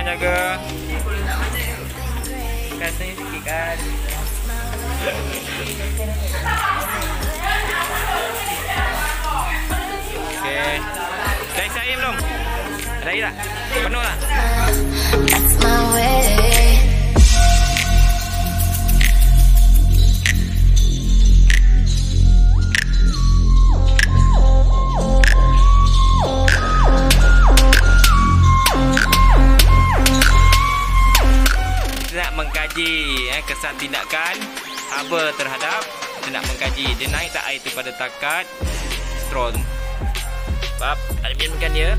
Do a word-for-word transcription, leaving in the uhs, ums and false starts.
jaga. Kasih sikit kan. Okey. Dah isi air belum? Ada air tak? Penuh tak? That's my way. Nak mengkaji eh, kesan tindakan haba terhadap kita nak mengkaji dia naik tak air tu pada takat straw. Sebab adminkan dia.